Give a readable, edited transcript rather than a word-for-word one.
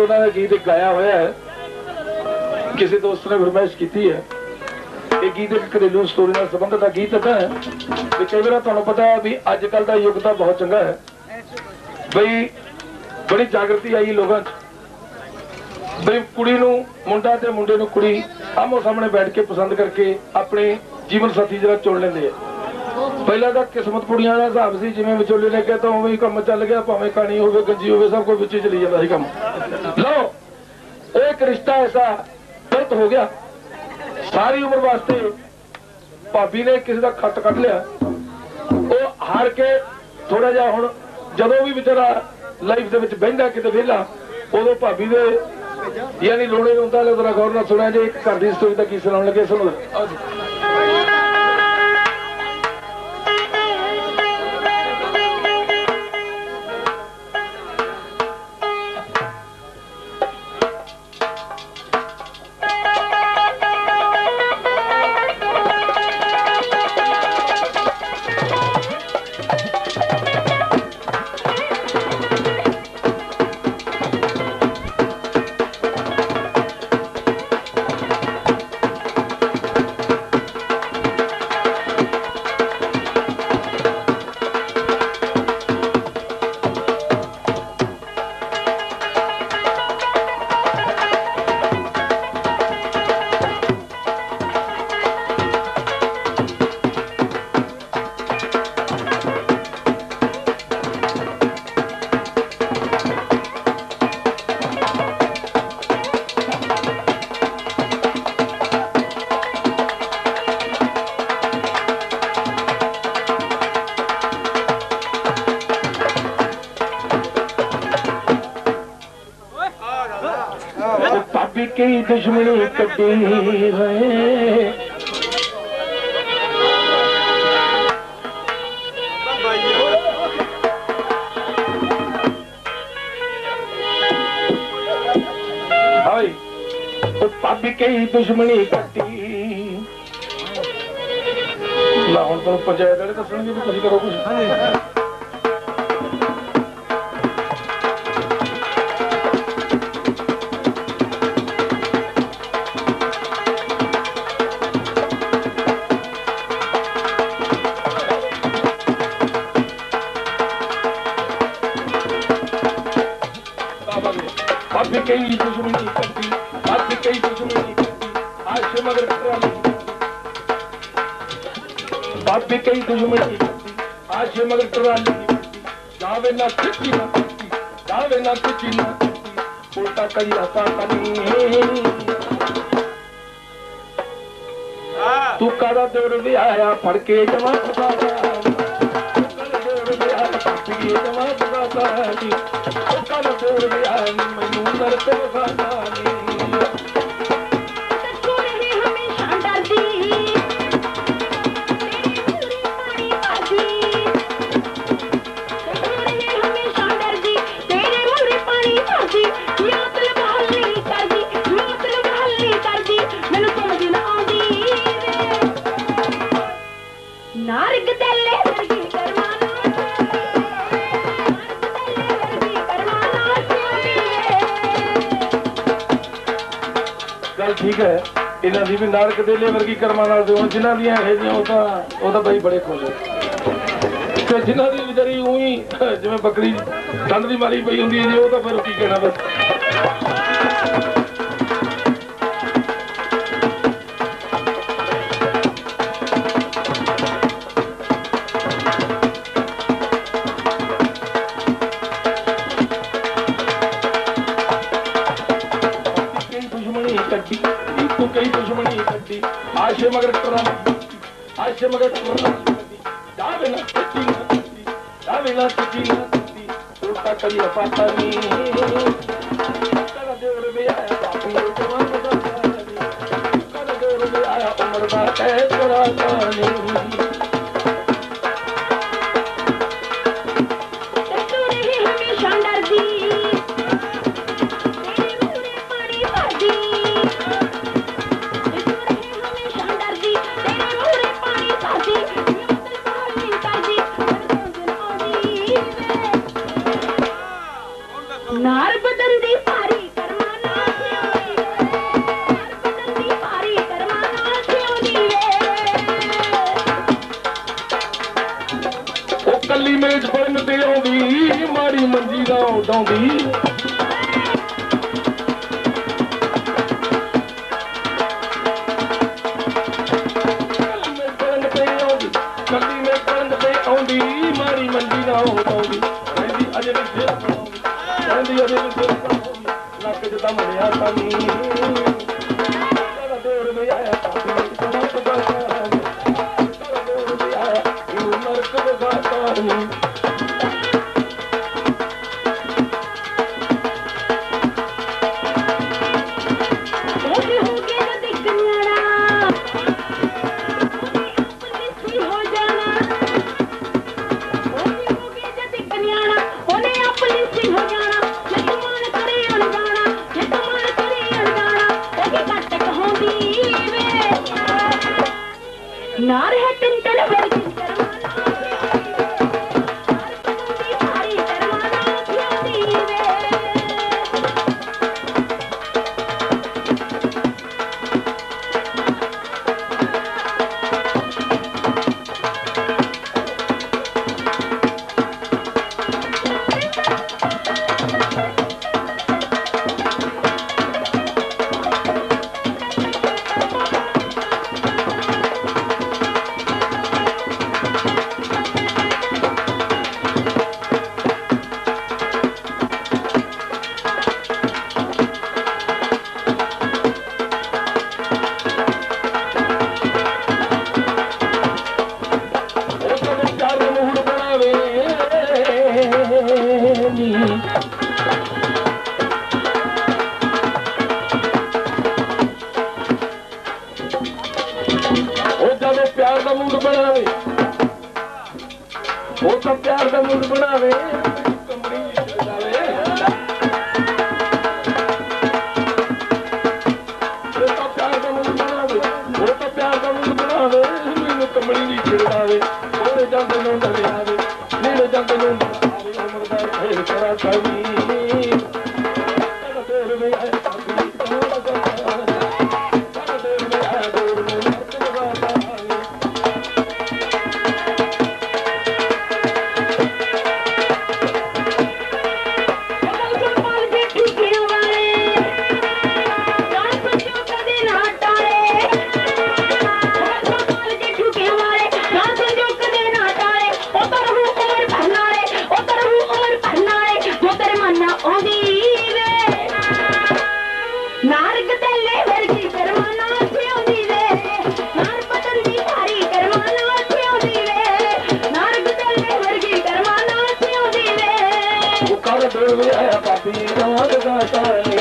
उन्होंने गीत गाया हुआ है, किसी दोस्त ने फरमाइश की है। ये गीत एक घरेलू स्टोरी नाल संबंधित गीत है भी कई बार तुहानूं पता है भी अजकल का युग तो बहुत चंगा है बई बड़ी जागृति आई लोगों बई कुड़ी नूं मुंडा ते मुंडे नूं कुड़ी आमो सामने बैठ के पसंद करके अपने जीवन साथी जरा चुन लेंदे है। पहला तो किस्मत कुड़ियां दा हिसाब सी जिवें विचोले ने कहता उवें ही काम चल गया, भावें कहानी होवे गंजी होवे सब कुछ विच चली जांदा सी काम। लो एक रिश्ता ऐसा गलत हो गया, सारी उम्र वास्ते भाभी ने किसी का खत कट लिया, वो हार के थोड़ा जा हुण जदों भी बेचारा लाइफ दे विच बहिंदा किते वेला उदों भाभी दे यानी रोने रोंदा जरा गौर नाल सुणिया जे एक घर दी स्टोरी दा की सुणाउण लगे सुणो। की दुश्मनी कटी है भाई भाभी की दुश्मनी कटी ना हम तो पंचायत वाले दसणगे भी तुसीं करो कुछ। भाभी कई दुश्मनी करती, भाभी कई दुश्मनी करती, आज मगर भाभी कई दुश्मनी करती, आज मगर टराली जावे ना किसी ना करती, जावे ना किसी ना करती, उल्टा कई आता कनी तू कादा दौड़ भी आया फड़ के जमा पता दौड़ भी आया भाभी जमा पता दौड़ भी आया मैनू नरते खाना ठीक है इन्हों की भी नारक देले वर्गी कर्मा जिन्हों दियाँ बई बड़े खुश है जिन्हों की बेचारी उही जिवें बकरी दंद की मारी पई हुंदी है तो फिर की कहना बस। कई दुश्मनी कटी आशे मगर आशे मगर जावे ना सच्ची ना सच्ची जावे ना सच्ची ना सच्ची उल्टा कई पाता नी कर देवर में आया पापी जवान कर देवर में आया उम्र का कैद कराता नी नार बदन दी पारी ਮੇਜ ਪੜਨ ਤੇ ਆਉਂਦੀ ਮਾੜੀ ਮੰਜੀ ਦਾ ਉਡਾਉਂਦੀ ਕੱਲੀ ਮੇ ਪੜਨ ਤੇ ਆਉਂਦੀ ਮਾੜੀ ਮੰਜੀ ਦਾ ਉਡਾਉਂਦੀ ਕਹਿੰਦੀ ਅਜੇ ਵੀ ਫੇਰ ਪੜਾਉਂਦੀ ਕਹਿੰਦੀ ਅਜੇ ਵੀ ਫੇਰ ਪੜਾਉਂਦੀ ਲੱਕ ਚ ਤਾਂ ਮਰਿਆ ਸਾਨੀ ਤੇਰਾ ਦੇਰ ਵੀ ਆਇਆ ਪਾਪੀ ਤੂੰ ਪਤਾ ਤੇਰਾ ਦੇਰ ਵੀ ਆਇਆ ਇਹ ਨਰਕ ਬਗਾਤਾ ਨਹੀਂ नार है टिंटल वर्गी प्यार का मूड बनावे वो तो प्यार का मूड बनावे कमरी डाले वो तो प्यार का मूड बनावे वो तो प्यार का मूड बनावे मैनू कमरी नहीं छिड़ावे ओरे जांदे नु डरियावे मेरे जांदे नु आवे उमर दा खेल करा सावी तेरे में आया सावी तेरे में आया दूर में आया पापी